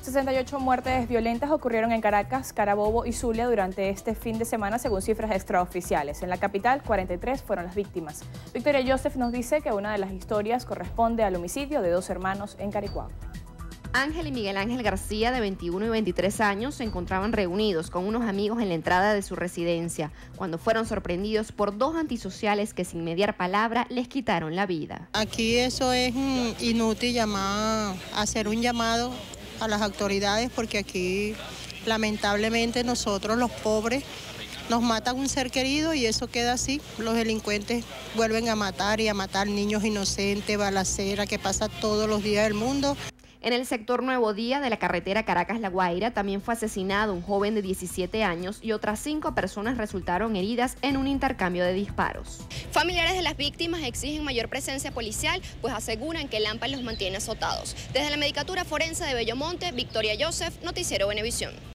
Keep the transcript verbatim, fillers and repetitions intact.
sesenta y ocho muertes violentas ocurrieron en Caracas, Carabobo y Zulia durante este fin de semana, según cifras extraoficiales. En la capital, cuarenta y tres fueron las víctimas. Victoria Joseph nos dice que una de las historias corresponde al homicidio de dos hermanos en Caricuao. Ángel y Miguel Ángel García, de veintiuno y veintitrés años, se encontraban reunidos con unos amigos en la entrada de su residencia, cuando fueron sorprendidos por dos antisociales que sin mediar palabra les quitaron la vida. Aquí eso es inútil llamar, hacer un llamado a las autoridades, porque aquí lamentablemente nosotros los pobres nos matan un ser querido y eso queda así. Los delincuentes vuelven a matar y a matar niños inocentes, balacera que pasa todos los días del mundo. En el sector Nuevo Día de la carretera Caracas-La Guaira también fue asesinado un joven de diecisiete años y otras cinco personas resultaron heridas en un intercambio de disparos. Familiares de las víctimas exigen mayor presencia policial, pues aseguran que el AMPA los mantiene azotados. Desde la Medicatura Forense de Bellomonte, Victoria Joseph, Noticiero Venevisión.